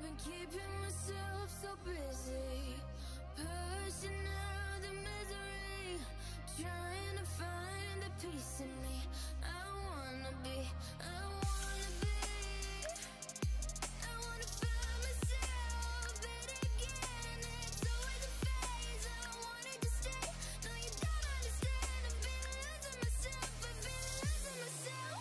been keeping myself so busy, pushing out the misery, trying to find the peace in me. I wanna be, I wanna be, I wanna find myself, but again it's always a phase. I wanted to stay, no you don't understand. I've been losing myself, I've been losing myself.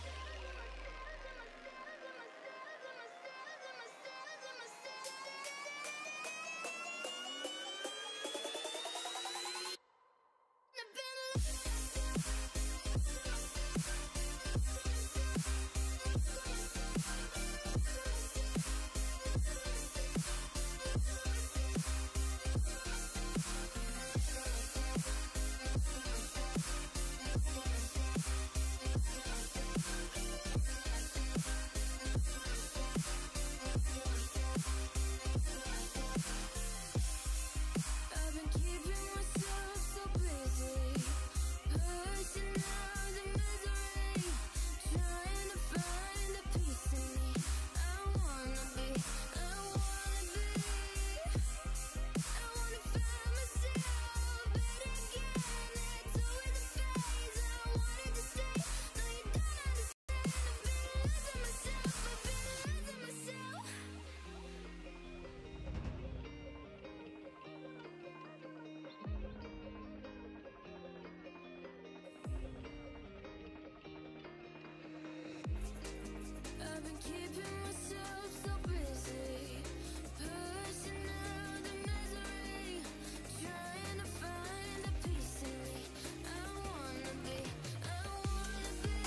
I've been keeping myself so busy, pushing out the misery, trying to find the peace in me. I wanna be, I wanna be,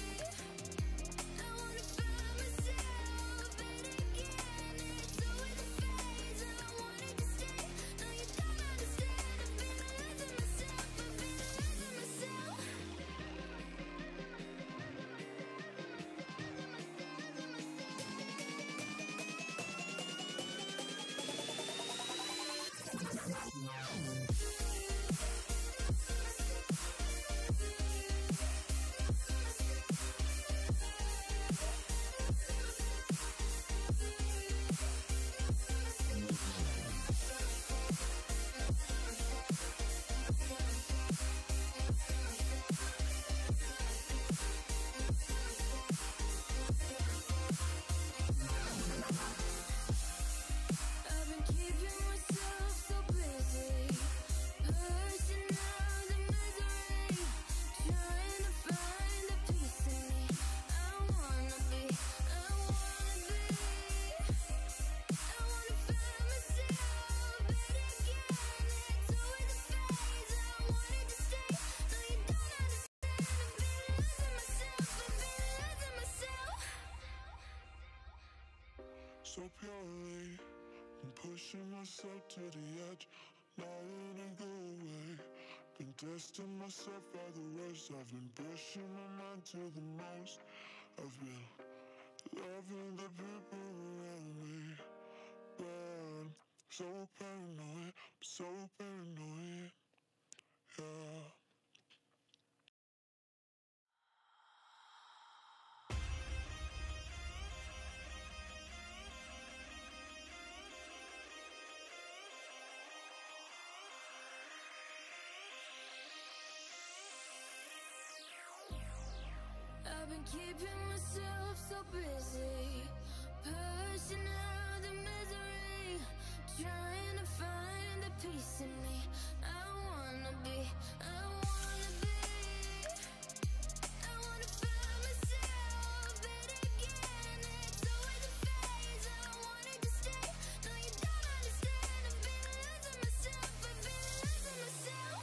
I wanna find myself, but again it's always a phase. I wanted to stay, no you don't understand. I've been losing myself, I've been losing myself. I've been keeping myself so busy, pushing out the misery, trying to find the peace in me. I wanna be, I wanna be, I wanna find myself, but again it's always a phase. I wanted to stay, no you don't understand. I've been losing myself, I've been losing myself. So purely, I'm pushing myself to the edge, not in a good way. Been testing myself by the worst. I've been pushing my mind to the most. I've been loving the people around me, but I'm so paranoid, I'm so paranoid, yeah. I've been keeping myself so busy, pushing out the misery, trying to find the peace in me. I wanna be, I wanna be, I wanna find myself, but again it's always a phase. I wanted to stay, no you don't understand. I've been losing myself, I've been losing myself.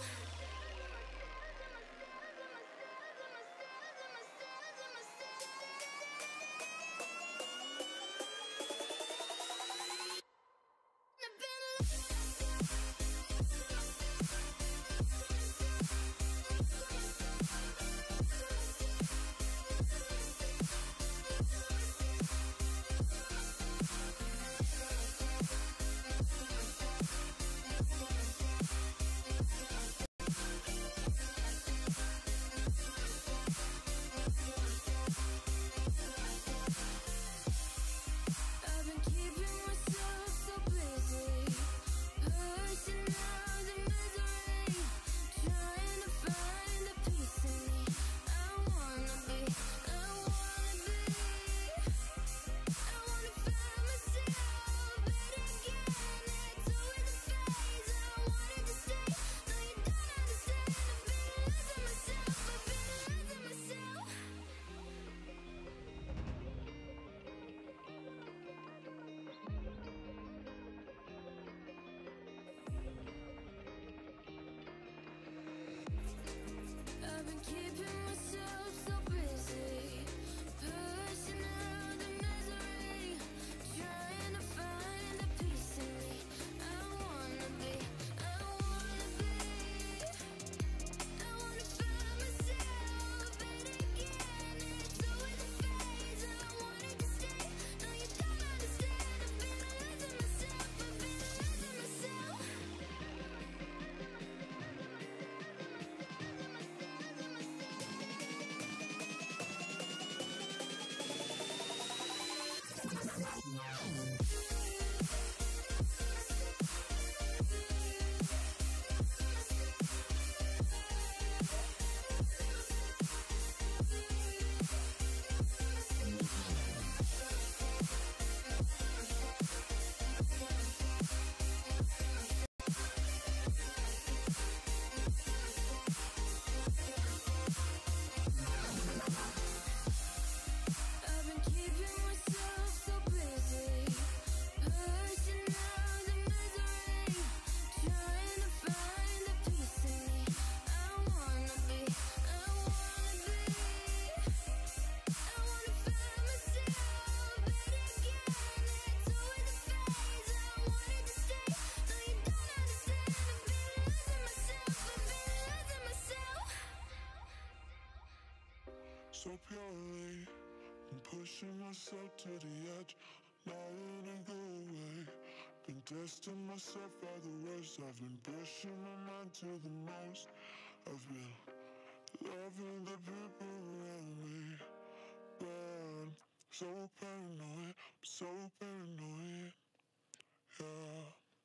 myself to the edge, lying and go away. Been testing myself by the worst. I've been pushing my mind to the most. I've been loving the people around me, but so paranoid, so paranoid, yeah.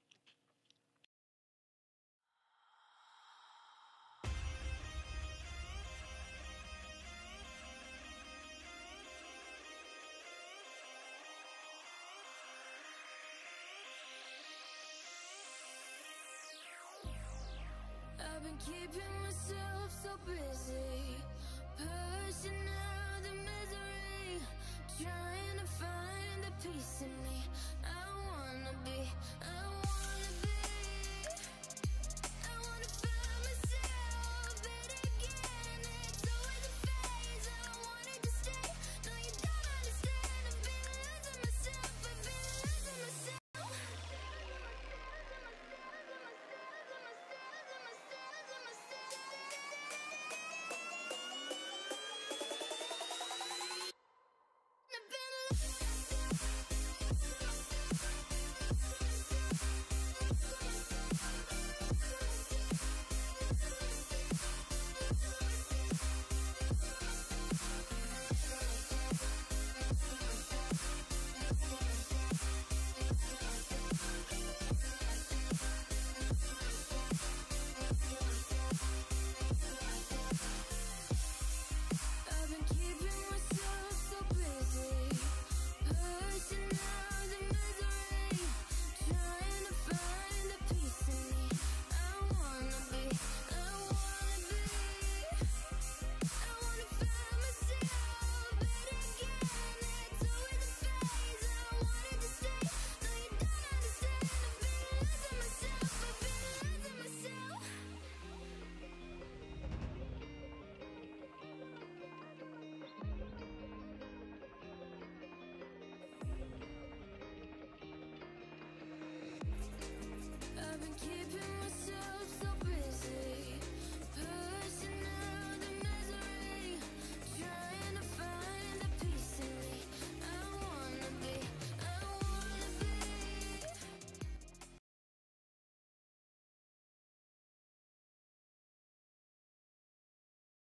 I've been keeping myself so busy, pushing out the misery, trying to find the peace in me. I wanna be